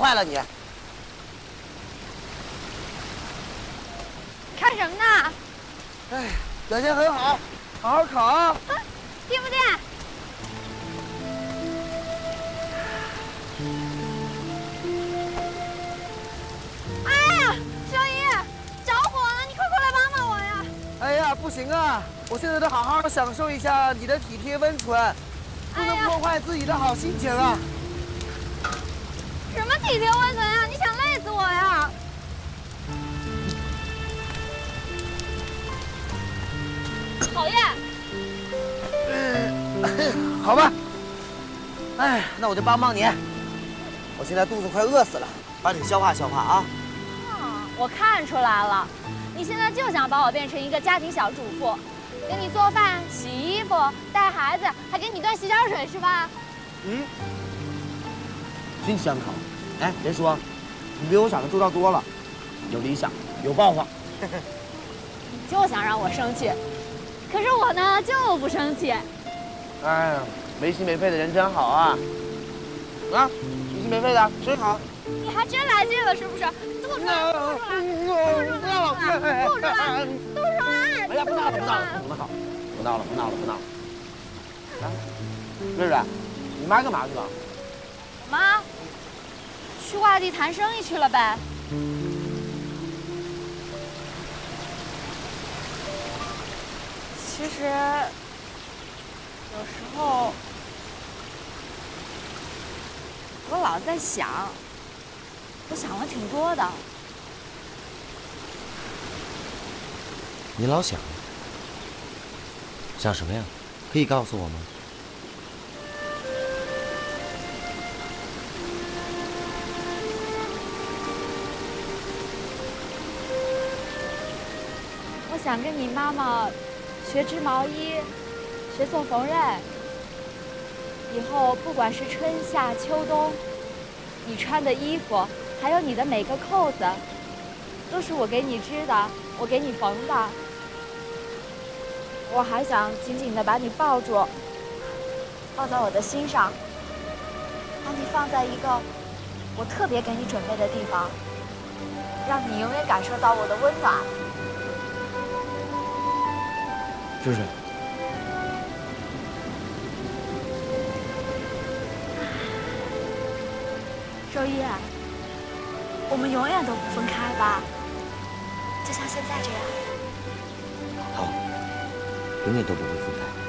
坏了你。 看什么呢？ 哎，表现很好，好好考啊！ 听不见？哎呀，小姨，着火了！你快过来帮帮我呀！ 哎呀，不行啊！我现在得好好享受一下你的体贴温存，不能破坏自己的好心情啊！ 什么体贴温存啊？你想累死我呀？讨厌！ 好吧。哎，那我就帮帮你。我现在肚子快饿死了，帮你消化消化啊。 我看出来了，你现在就想把我变成一个家庭小主妇，给你做饭、洗衣服、带孩子，还给你端洗脚水是吧？ 嗯，真香烤。哎，别说，你比我想的周到多了，有理想，有抱负。 你就想让我生气，可是我呢就不生气。 哎呀，没心没肺的人真好啊！啊，没心没肺的，真好。 你还真来劲了是不是？吐出来，吐出来，吐出来，吐出来，吐出来！ 哎呀，不闹了，不闹了，不闹了，不闹了，不闹了，不闹了。来，瑞瑞，你妈干嘛去了？ 我妈去外地谈生意去了呗。其实有时候我老在想，我想了挺多的。 你老想什么呀？可以告诉我吗？ 我想跟你妈妈学织毛衣，学做缝纫。以后不管是春夏秋冬，你穿的衣服，还有你的每个扣子，都是我给你织的，我给你缝的。我还想紧紧地把你抱住，抱在我的心上，把你放在一个我特别给你准备的地方，让你永远感受到我的温暖。 瑞瑞， 周一，我们永远都不分开吧？就像现在这样。 好，永远都不会分开。